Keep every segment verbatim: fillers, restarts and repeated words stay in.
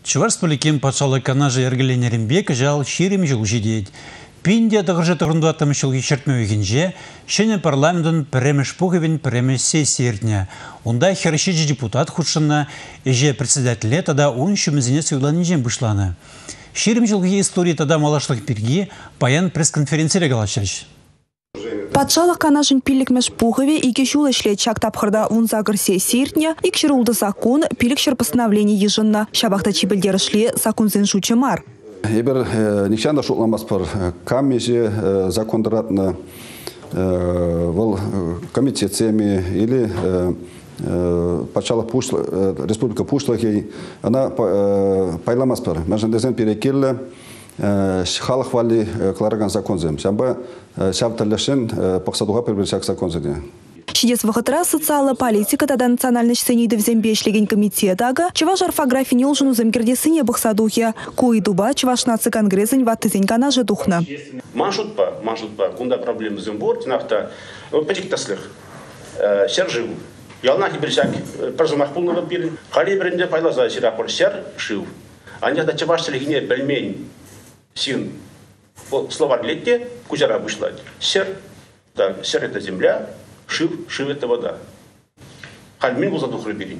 Чувашсполикем патшалық канажы ергеленерінбек жал шерім жыл жедейд. Пинде дығыржы тұғырындуаттым шылғы шертмеуігінже, шене парламентін піремеш пұғывен піремеш сессиердіне. Онда хершеджі депутат худшына еже председателе тада он шумізіне сөйланынжен бұшланы. Шерім жылғы история тада малашлық перги паян пресс-конференциялы галачаш. Патшалық канашын пилікмеш пұғыве ике шулы шлет шак тапқырда вунзагыр сессиердіне, икшірулды закон пилікшір постановление ежынна. Шабақта чибілдері шле закон зен шучемар. Ебір нишанда шуқламас бар камеже закондаратны бұл комитетсеми или патшалық республика пушлахей она пайламас бар. Мәжіндезен перекелі халық вали клараган законзем. Шамба шабталашын пақсадуға пербершак законзене. Шидес вахытра социалы политика тада национальный сцениды взембешлеген комитетага, чеваш орфографии не улжыну земгердесыне бахсадухе, куи дуба чеваш наци конгрессень ваттызень канаже духна. Маншутпа, маншутпа, кунда проблемы зембор, тинахта, петиктаслых, сержил. Ялнахи бершак, прожимах пулного пирин, халибренде пайлаза сирапор сер шив. Анята чеваш селегине пельмень син. Словарь летте, кузера вышлать. Сер, так, сер это земля. Шив, шив это вода. Хальмин был задух рыберин.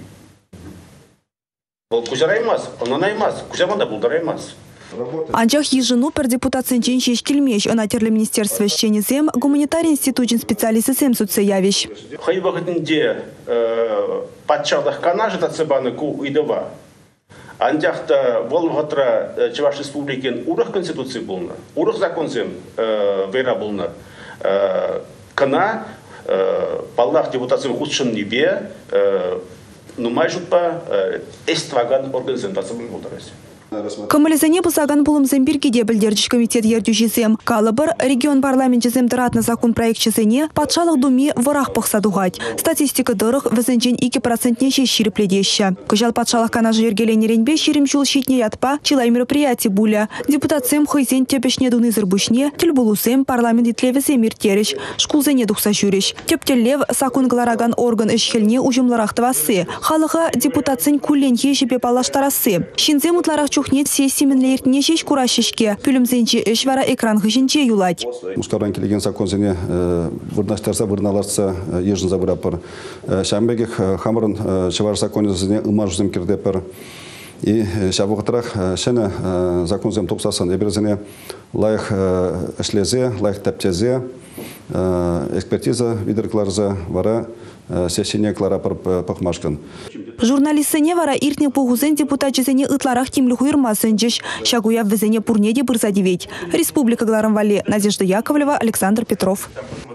Вот кузера имаз, он наймаз, кузера вода был дараймаз. Анчах ежину пер депутацин чен шешкелмеш, анатерлі министерство ищенезем, гуманитарий институтин специалисты сем суцеявиш. Хайбагатынде патчалдах канажы тацебаны ку идова. Анчахта волгатра Чуваш республикен урах конституции булна, урах законзем вера булна. Кана Паллах депутациям худшим небе, но майжут по эстваган организации болдырасы. Камализане бусаган булым зембирки дебілдердіш комитет ердюжизем. Калыбыр регион парламентчизем дыратны закон проектчизене патшалық думе варах пақсадуғать. Статистика дырық візінчен екі процентне шешіріпледеші. Күжал патшалық канажы ергеленеренбе шерім жул шетне ятпа чилай мероприятий буля. Депутатсем хойзен тепешне дуны зырбушне, тіл булусем парламент итлевізем иртеріш, шкулзене дұқса жүріш. Тептеллев закон глараган орган ішхелне ужымларақтывасы. Халыға депутатсен күллен ешіпе палаштарасы. Шинзем утларақ чухнет сессименле иртне шеш курашешке. Пүлімзенче іш вара экран хышынче юлать. Мускаран келеген законзене вырнаштарса вырналарса ежін забырапыр. Шамбегек хамырын чевар законзене ымажузем кирдепір. И шабығытырақ шәні законзем топсасын еберзене лайық ішлезе, лайық тәптезе, экспертиза видеркларза вара сессине кларапыр пақмашкан. Журналистсене вара иртне пугузен депутатчизене ытларах тимлюху ирмасынчыш. Шагуя ввезене пурнеде бырзадеветь. Республика Гларамвали. Надежда Яковлева, Александр Петров.